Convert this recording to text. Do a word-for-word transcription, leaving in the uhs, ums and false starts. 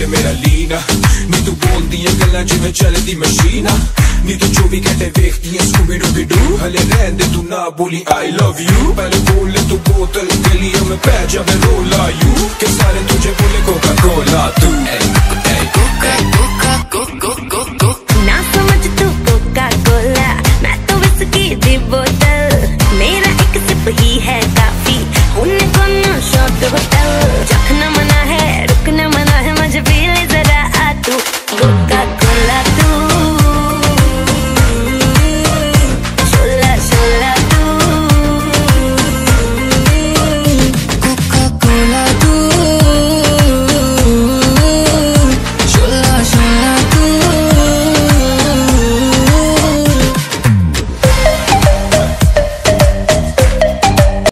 दिल मेरा लीना नी तू बोलदी है गल्लां जिवें चलदी मशीना नी तू चौबी घंटे वेखदी है स्कूबी डूबी डू हले रहन दे तू ना बोली आई लव यू पहले बोल ले तू बोतल गलियों में पै जावे रोला यू के